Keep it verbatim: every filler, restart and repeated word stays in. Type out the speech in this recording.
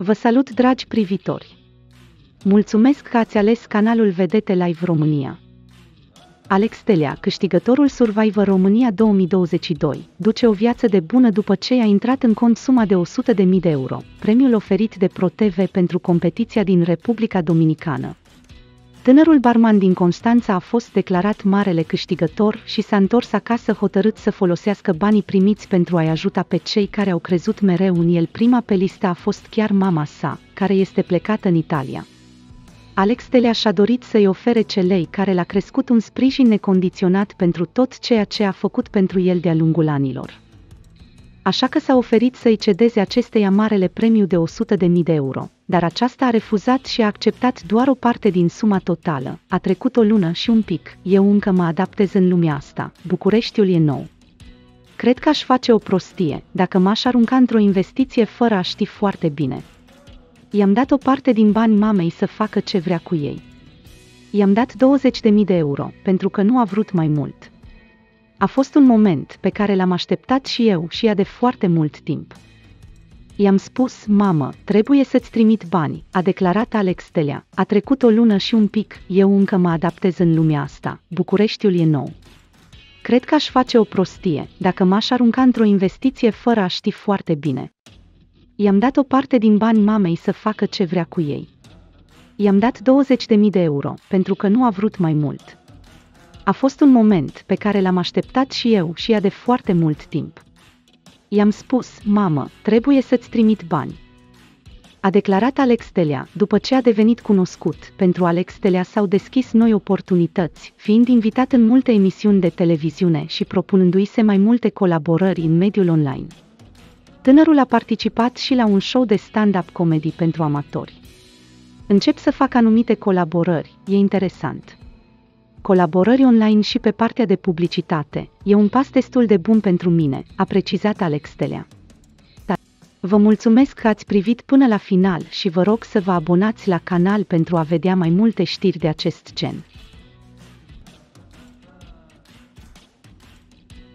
Vă salut, dragi privitori! Mulțumesc că ați ales canalul Vedete Live România. Alex Stelea, câștigătorul Survivor România două mii douăzeci și doi, duce o viață de bună după ce a intrat în cont suma de o sută de mii de euro, premiul oferit de ProTV pentru competiția din Republica Dominicană. Tânărul barman din Constanța a fost declarat marele câștigător și s-a întors acasă hotărât să folosească banii primiți pentru a-i ajuta pe cei care au crezut mereu în el. Prima pe listă a fost chiar mama sa, care este plecată în Italia. Alex Stelea și-a dorit să-i ofere celei care l-a crescut un sprijin necondiționat pentru tot ceea ce a făcut pentru el de-a lungul anilor. Așa că s-a oferit să-i cedeze acesteia marele premiu de o sută de mii de euro, dar aceasta a refuzat și a acceptat doar o parte din suma totală. A trecut o lună și un pic, eu încă mă adaptez în lumea asta, Bucureștiul e nou. Cred că aș face o prostie, dacă m-aș arunca într-o investiție fără a ști foarte bine. I-am dat o parte din bani mamei să facă ce vrea cu ei. I-am dat douăzeci de mii de euro, pentru că nu a vrut mai mult. A fost un moment pe care l-am așteptat și eu și ea de foarte mult timp. I-am spus, mamă, trebuie să-ți trimit bani, a declarat Alex Stelea. A trecut o lună și un pic, eu încă mă adaptez în lumea asta, Bucureștiul e nou. Cred că aș face o prostie, dacă m-aș arunca într-o investiție fără a ști foarte bine. I-am dat o parte din bani mamei să facă ce vrea cu ei. I-am dat douăzeci de mii de euro, pentru că nu a vrut mai mult. A fost un moment pe care l-am așteptat și eu și ea de foarte mult timp. I-am spus, mamă, trebuie să-ți trimit bani. A declarat Alex Stelea. După ce a devenit cunoscut, pentru Alex Stelea s-au deschis noi oportunități, fiind invitat în multe emisiuni de televiziune și propunându-i se mai multe colaborări în mediul online. Tânărul a participat și la un show de stand-up comedy pentru amatori. Încep să fac anumite colaborări, e interesant. Colaborări online și pe partea de publicitate, e un pas destul de bun pentru mine, a precizat Alex Stelea. Vă mulțumesc că ați privit până la final și vă rog să vă abonați la canal pentru a vedea mai multe știri de acest gen.